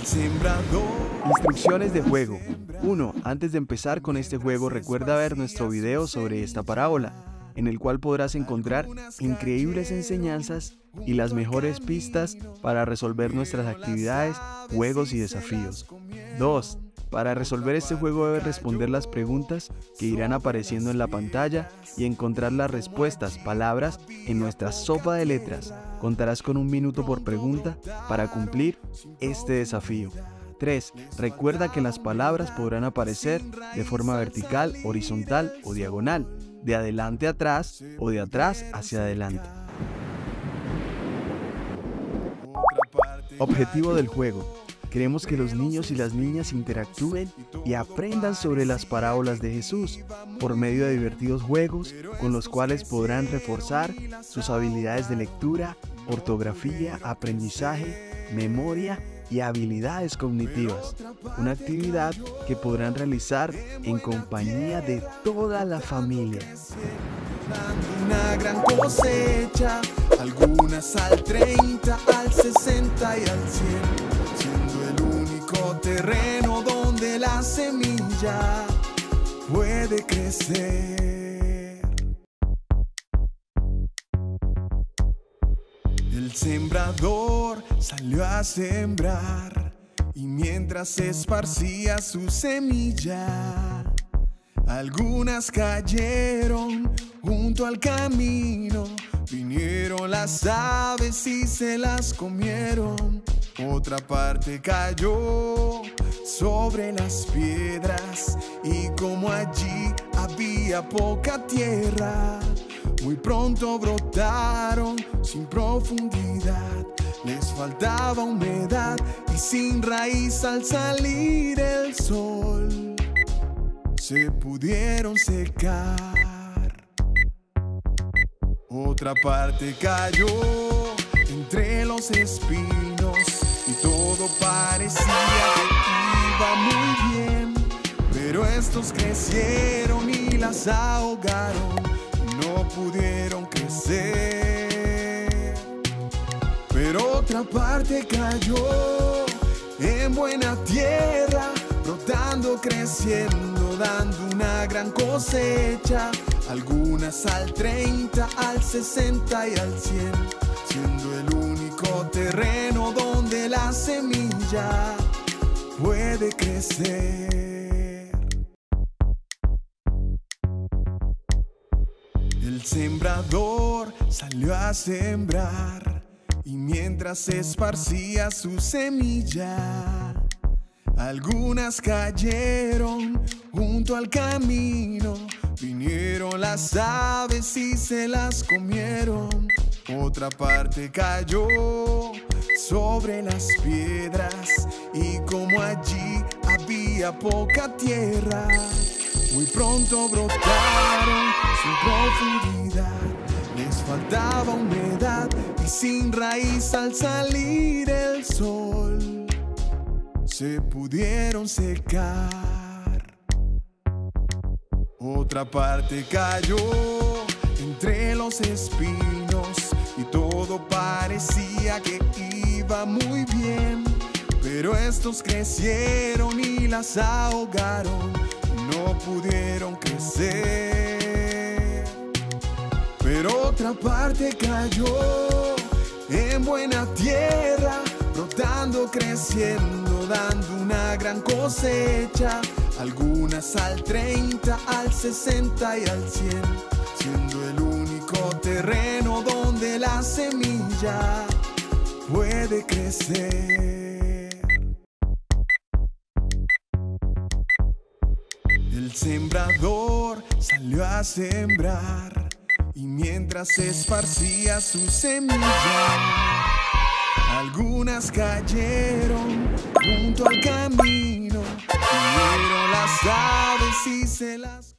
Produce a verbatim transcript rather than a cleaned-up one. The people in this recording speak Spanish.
Instrucciones de juego. uno. Antes de empezar con este juego, recuerda ver nuestro video sobre esta parábola, en el cual podrás encontrar increíbles enseñanzas y las mejores pistas para resolver nuestras actividades, juegos y desafíos. dos. Para resolver este juego debes responder las preguntas que irán apareciendo en la pantalla y encontrar las respuestas, palabras, en nuestra sopa de letras. Contarás con un minuto por pregunta para cumplir este desafío. tres. Recuerda que las palabras podrán aparecer de forma vertical, horizontal o diagonal, de adelante a atrás o de atrás hacia adelante. Objetivo del juego. Queremos que los niños y las niñas interactúen y aprendan sobre las parábolas de Jesús por medio de divertidos juegos con los cuales podrán reforzar sus habilidades de lectura, ortografía, aprendizaje, memoria y habilidades cognitivas. Una actividad que podrán realizar en compañía de toda la familia. Una gran cosecha, algunas al treinta, al sesenta y al cien. Terreno donde la semilla puede crecer. El sembrador salió a sembrar y mientras esparcía su semilla, algunas cayeron junto al camino. Vinieron las aves y se las comieron. Otra parte cayó sobre las piedras y como allí había poca tierra, muy pronto brotaron sin profundidad. Les faltaba humedad y sin raíz al salir el sol se pudieron secar. Otra parte cayó entre los espinos y todo parecía que iba muy bien, pero estos crecieron y las ahogaron y no pudieron crecer. Pero otra parte cayó en buena tierra, brotando, creciendo, dando una gran cosecha. Algunas al treinta, al sesenta y al cien, siendo el único terreno donde la semilla puede crecer. El sembrador salió a sembrar y mientras esparcía su semilla, algunas cayeron junto al camino. Vinieron las aves y se las comieron. Otra parte cayó sobre las piedras y como allí había poca tierra, muy pronto brotaron sin profundidad. Les faltaba humedad y sin raíz al salir el sol se pudieron secar. Otra parte cayó entre los espinos y todo parecía que iba muy bien, pero estos crecieron y las ahogaron y no pudieron crecer. Pero otra parte cayó en buena tierra, brotando, creciendo, dando una gran cosecha. Algunas al treinta, al sesenta y al cien, siendo el único terreno donde la semilla puede crecer. El sembrador salió a sembrar y mientras esparcía su semilla, algunas cayeron junto al camino. Vinieron las aves y se las